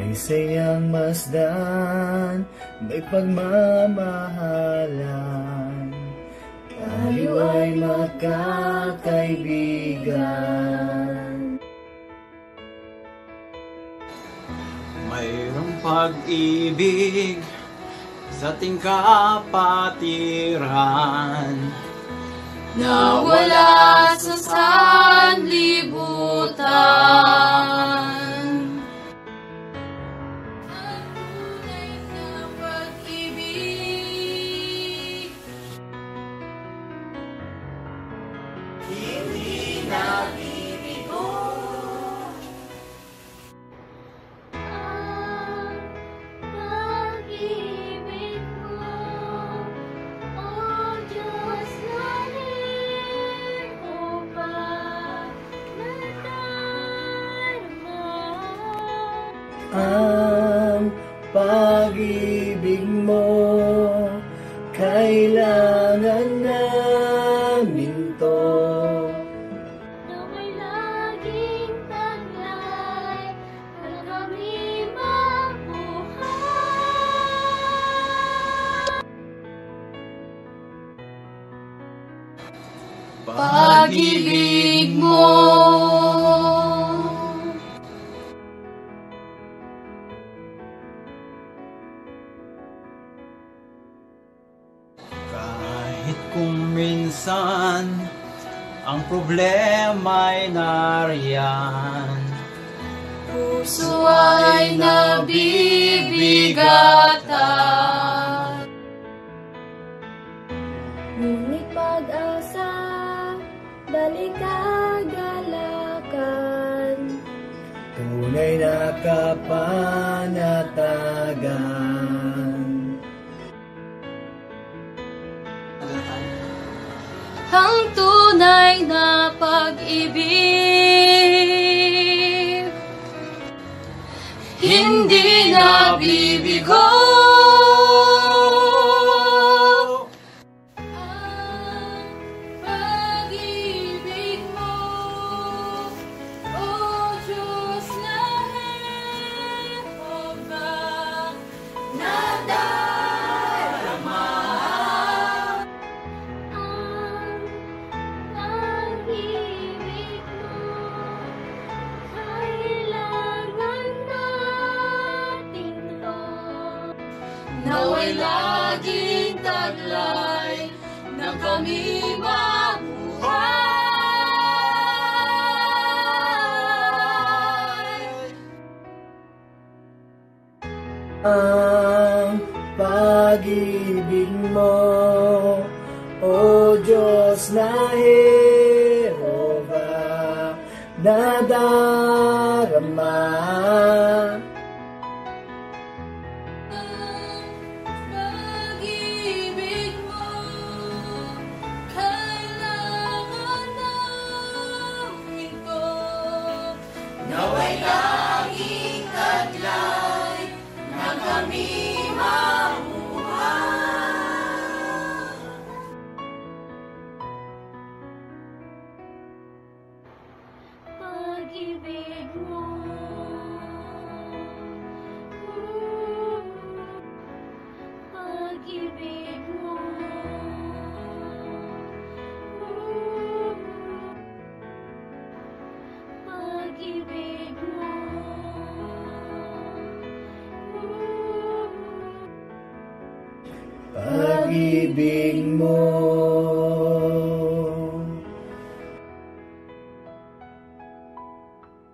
May sayang masdan, may pagmamahalan, tayo ay magkakaibigan. Mayroong pag-ibig sa ating kapatiran na wala sa sanlibutan. Ang tunay na pag-ibig, hindi nabibigo. Ang pag-ibig mo, O Diyos na Ang pag-ibig mo, kailangan namin to. Nawa'y laging taglay para kami mabuhay. Pag-ibig mo, kahit kung minsan ang problema'y nariyan, puso ay nabibigatan. Ngunit pag-asa, dali kagalakan, Tunay na kapanatagan. ang tunay na pag-ibig, hindi nabibigo. Ang pag-ibig mo, O Diyos na Jehovah, nadarama. Ang pag-ibig mo, kailangan natin to. Nawa'y laging taglay na kami mabuhay. Ang pag-ibig mo, O Diyos na Jehovah, nadarama. Pag-ibig mo, kailangan namin to. Nawa'y laging taglay na kami mabuhay. Pag-ibig mo, pag-ibig mo, pag-ibig mo, Pag-ibig mo,